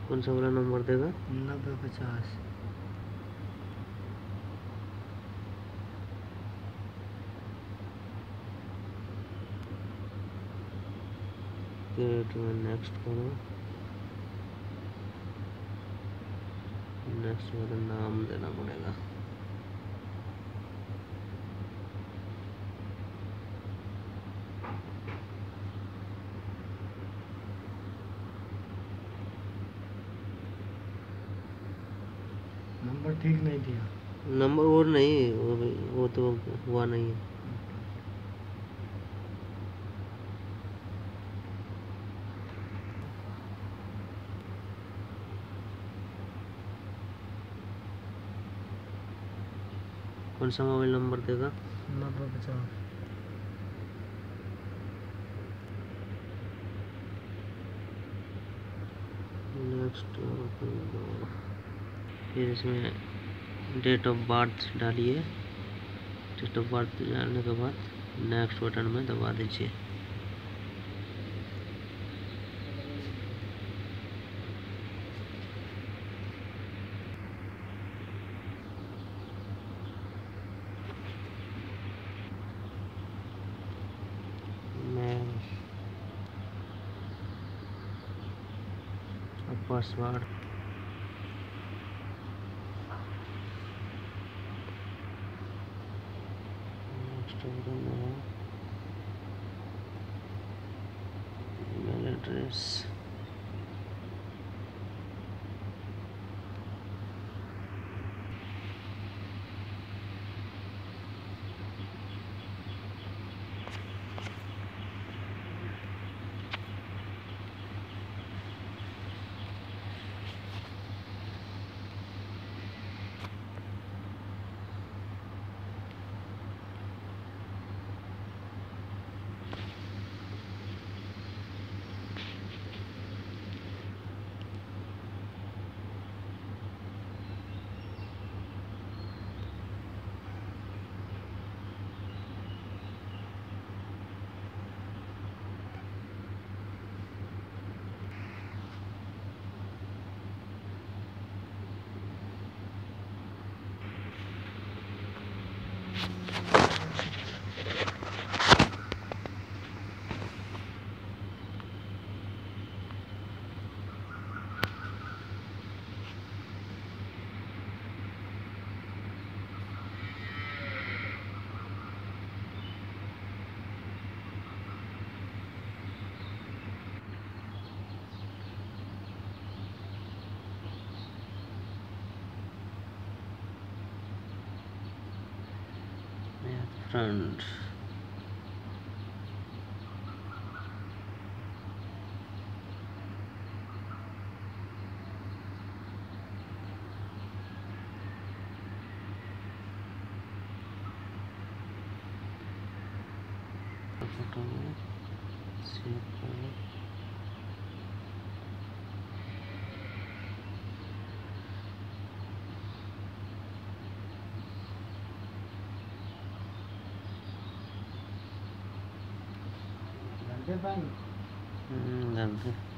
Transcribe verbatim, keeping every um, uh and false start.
कौन सा वाला नंबर देगा? नब्बे पचास। क्रिएट में नेक्स्ट करो। नेक्स्ट वाला नाम देना पड़ेगा। नंबर ठीक नहीं दिया। नंबर और नहीं, वो, वो तो हुआ नहीं है। कौन सा मोबाइल नंबर देगा? नब्बे पचास। नेक्स्ट। फिर इसमें डेट ऑफ बर्थ डालिए। डेट ऑफ बर्थ डालने के बाद नेक्स्ट बटन में दबा दीजिए। Password email address. Friend. Photo में सेव करो। जानते हैं? हम्म, जानते हैं।